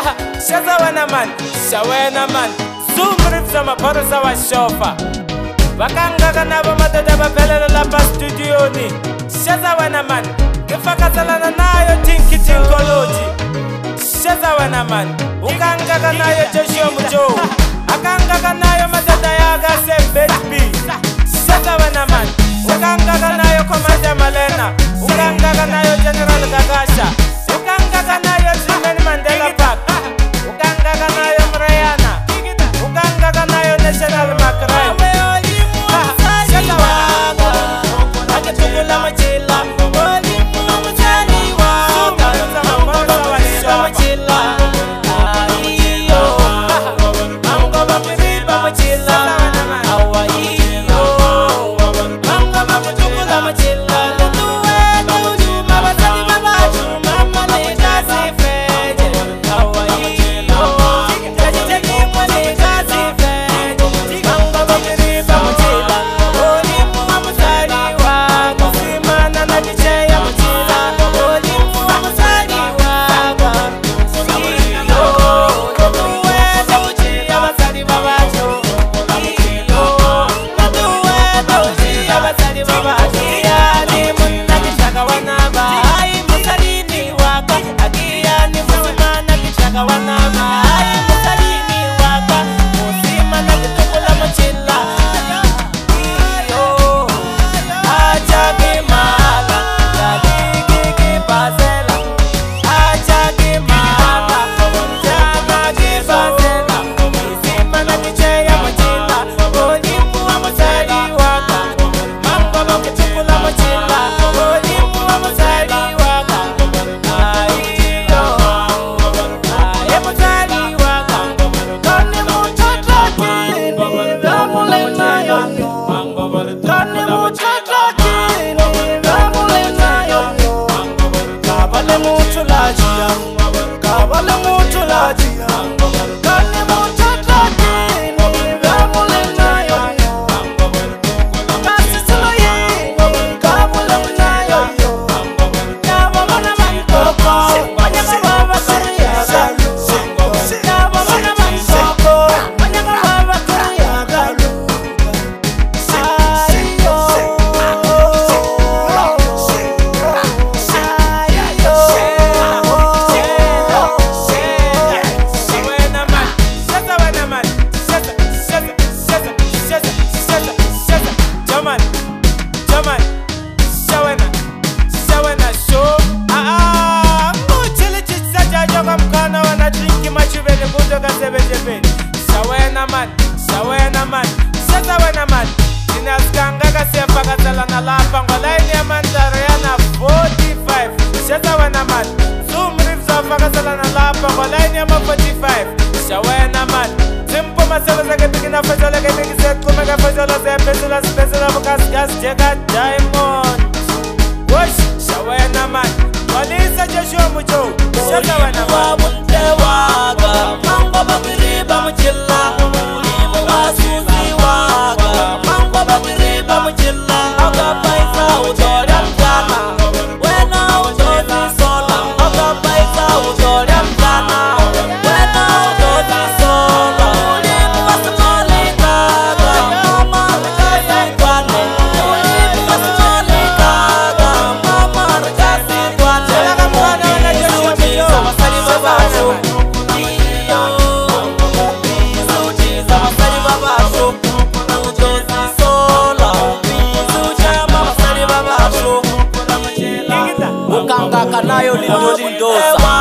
Shaza wena man, shawena man. Zoom rips ama porosa wa shofa. Vakanga nabo madada baphelela lapha studio ni. Shaza wena man, ngifakazelana nayo Tinky Tinkology. Shaza wena man, ukanga nayo Joshua Mujo. Akanga nayo madada yaga Sembetbi. Shaza wena man, ukanga nayo Commander Malena. Ukanga nayo General Gagasha. Ukanga nayo Jimmy Mandela Park. Ukanga nayo Mrayana. Ukanga nayo National Macron. Shaza wena akatugula machila. Shawena man, shaza wena man. Dinaskanga kasefa katalana lapa ngolaini ya Mandariana 45. Shaza wena man, zoom rips ofa katalana lapa ngolaini ya 45. Shawena man, simpo masela zake bigina fajola ke bigi set kumega fajola ze pesula pesula bukas gas jeka diamond. Wash shawena man, walisa Joshua Mujo. Shaza wena man. Mango babiriba mchilla. Ukanga kanayo lindo lindosa.